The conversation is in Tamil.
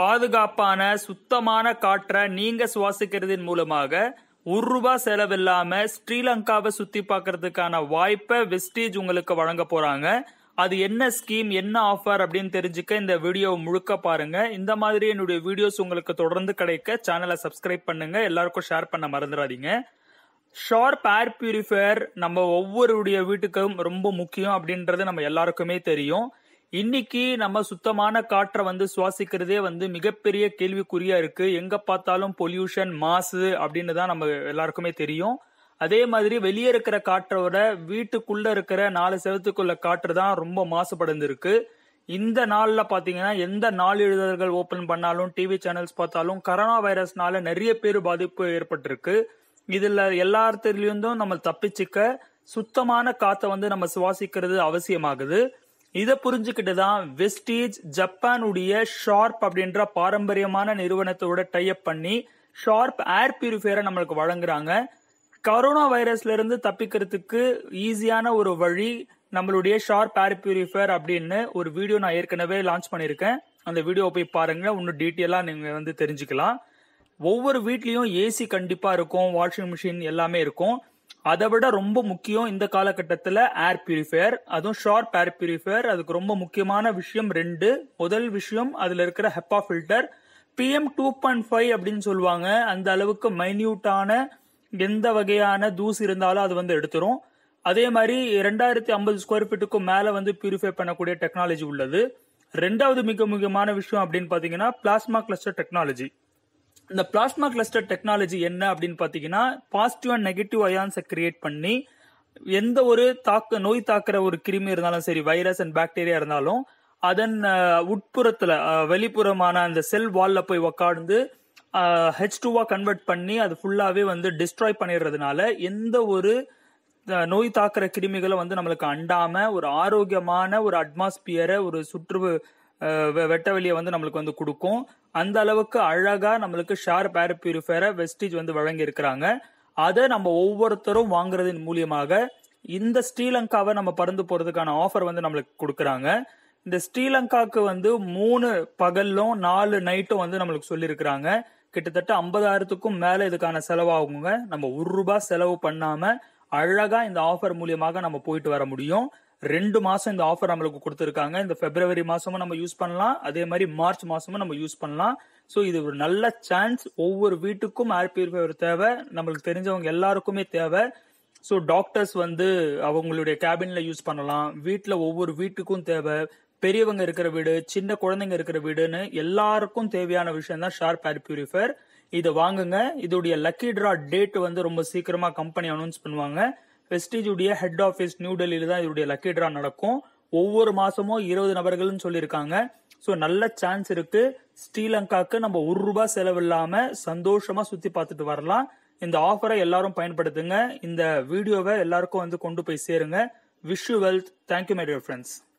பாதுகாப்பான சுத்தமான காற்றை நீங்க சுவாசிக்கிறதின் மூலமாக ₹1 செலவில்லாம ஸ்ரீலங்காவை சுத்தி பார்க்கறதுக்கான வாய்ப்பை வெஸ்டீஜ் உங்களுக்கு வழங்க போறாங்க. அது என்ன ஸ்கீம், என்ன ஆஃபர் அப்படின்னு தெரிஞ்சுக்க இந்த வீடியோ முழுக்க பாருங்க. இந்த மாதிரி என்னுடைய வீடியோஸ் உங்களுக்கு தொடர்ந்து கிடைக்க சேனலை சப்ஸ்கிரைப் பண்ணுங்க, எல்லாருக்கும் ஷேர் பண்ண மறந்துடாதீங்க. ஷார்ப் ஏர் பியூரிஃபையர் நம்ம ஒவ்வொருடைய வீட்டுக்கும் ரொம்ப முக்கியம் அப்படின்றது நம்ம எல்லாருக்குமே தெரியும். இன்னைக்கு நம்ம சுத்தமான காற்றை சுவாசிக்கிறதே மிகப்பெரிய கேள்விக்குறியா இருக்கு. எங்க பார்த்தாலும் பொல்யூஷன், மாசு அப்படின்னு தான் நம்ம எல்லாருக்குமே தெரியும். அதே மாதிரி வெளியே இருக்கிற காற்றை விட வீட்டுக்குள்ள இருக்கிற 4 செவத்துக்குள்ள காற்று தான் ரொம்ப மாசுபடுந்து இருக்கு. இந்த நாள்ல பாத்தீங்கன்னா எந்த நாளிதழ்கள் ஓபன் பண்ணாலும், டிவி சேனல்ஸ் பார்த்தாலும் கரோனா வைரஸ்னால நிறைய பேர் பாதிப்பு ஏற்பட்டிருக்கு. இதுல எல்லாத்திலிருந்தும் நம்ம தப்பிச்சுக்க சுத்தமான காத்தை நம்ம சுவாசிக்கிறது அவசியமாகுது. இதை புரிஞ்சுக்கிட்டு தான் வெஸ்டீஜ் ஜப்பானுடைய ஷார்ப் அப்படின்ற பாரம்பரியமான நிறுவனத்தோட டைப் பண்ணி ஷார்ப் ஏர் பியூரிஃபையரை நம்மளுக்கு வழங்குறாங்க. கரோனா வைரஸ்ல இருந்து தப்பிக்கிறதுக்கு ஈஸியான ஒரு வழி நம்மளுடைய ஷார்ப் ஏர் பியூரிஃபையர் அப்படின்னு ஒரு வீடியோ நான் ஏற்கனவே லான்ச் பண்ணியிருக்கேன். அந்த வீடியோ போய் பாருங்க, இன்னும் டீட்டெயிலா நீங்க தெரிஞ்சுக்கலாம். ஒவ்வொரு வீட்லயும் ஏசி கண்டிப்பா இருக்கும், வாஷிங் மிஷின் எல்லாமே இருக்கும். அதை விட ரொம்ப முக்கியம் இந்த காலகட்டத்துல ஏர் பியூரிஃபையர், அதுவும் ஷார்ப் ஏர் பியூரிஃபையர். அதுக்கு ரொம்ப முக்கியமான விஷயம் 2. முதல் விஷயம் அதுல இருக்கிற ஹெப்பா ஃபில்டர். PM 2.5 அப்படின்னு சொல்லுவாங்க. அந்த அளவுக்கு மைன்யூட்டான எந்த வகையான தூசு இருந்தாலும் அது எடுத்துரும். அதே மாதிரி 2050 ஸ்கொயர் ஃபீட்டுக்கும் மேல பியூரிஃபை பண்ணக்கூடிய டெக்னாலஜி உள்ளது. 2வது மிக முக்கியமான விஷயம் அப்படின்னு பாத்தீங்கன்னா பிளாஸ்மா கிளஸ்டர் டெக்னாலஜி. இந்த பிளாஸ்மா கிளஸ்டர் டெக்னாலஜி என்ன அப்படின்னு பாத்தீங்கன்னா பாசிட்டிவ் அண்ட் நெகட்டிவ் அயான்ஸை கிரியேட் பண்ணி எந்த ஒரு நோய் தாக்குற ஒரு கிருமி இருந்தாலும் சரி, வைரஸ் அண்ட் பாக்டீரியா இருந்தாலும் அதன் உட்புறத்துல வெளிப்புறமான அந்த செல் வால்ல போய் உக்காந்து H2 கன்வெர்ட் பண்ணி அது ஃபுல்லாவே டிஸ்ட்ராய் பண்ணிடுறதுனால எந்த ஒரு நோய் தாக்குற கிருமிகளை நம்மளுக்கு அண்டாம ஒரு ஆரோக்கியமான ஒரு அட்மாஸ்பியரை, ஒரு சுற்று வெட்ட வெளியை நம்மளுக்கு கொடுக்கும். அந்த அளவுக்கு அழகா நம்மளுக்கு ஷார்ப் ஏர் பியூரிஃபையரை வெஸ்டீஜ் வழங்கி இருக்கிறாங்க. அதை நம்ம ஒவ்வொருத்தரும் வாங்குறதின் மூலியமாக இந்த ஸ்ரீலங்காவை நம்ம பறந்து போறதுக்கான ஆஃபர் நம்மளுக்கு கொடுக்கறாங்க. இந்த ஸ்ரீலங்காக்கு 3 பகல்லும் 4 நைட்டும் நம்மளுக்கு சொல்லியிருக்கிறாங்க. கிட்டத்தட்ட 50,000க்கும் மேல இதுக்கான செலவாகுங்க. நம்ம ₹1 செலவு பண்ணாம அழகா இந்த ஆஃபர் மூலியமாக நம்ம போயிட்டு வர முடியும். 2 மாசம் இந்த ஆஃபர் நம்மளுக்கு கொடுத்திருக்காங்க. இந்த பிப்ரவரி மாசமும் நம்ம யூஸ் பண்ணலாம், அதே மாதிரி மார்ச் மாசமும் நம்ம யூஸ் பண்ணலாம். சோ இது ஒரு நல்ல சான்ஸ். ஒவ்வொரு வீட்டுக்கும் ஏர் பியூரிஃபையர் தேவை, நம்மளுக்கு தெரிஞ்சவங்க எல்லாருக்குமே தேவை. சோ டாக்டர்ஸ் அவங்களுடைய கேபின்ல யூஸ் பண்ணலாம். வீட்டுல ஒவ்வொரு வீட்டுக்கும் தேவை. பெரியவங்க இருக்கிற வீடு, சின்ன குழந்தைங்க இருக்கிற வீடுன்னு எல்லாருக்கும் தேவையான விஷயம் தான் ஷார்ப் ஏர் பியூரிஃபையர். இதை வாங்குங்க. இதோடைய லக்கி டிரா டேட் ரொம்ப சீக்கிரமா கம்பெனி அனௌன்ஸ் பண்ணுவாங்க. வெஸ்டீஜ் உடைய ஹெட் ஆபீஸ் நியூ டெல்லியில தான் இதோடைய லக்கி டிரா நடக்கும். ஒவ்வொரு மாசமும் 20 நபர்கள்னு சொல்லியிருக்காங்க. சோ நல்ல சான்ஸ் இருக்கு. ஸ்ரீலங்காக்கு நம்ம ₹1 செலவில்லாம சந்தோஷமா சுத்தி பார்த்துட்டு வரலாம். இந்த ஆஃபரை எல்லாரும் பயன்படுத்துங்க. இந்த வீடியோவை எல்லாருக்கும் கொண்டு போய் சேருங்க. Wish you wealth. Thank you my dear friends.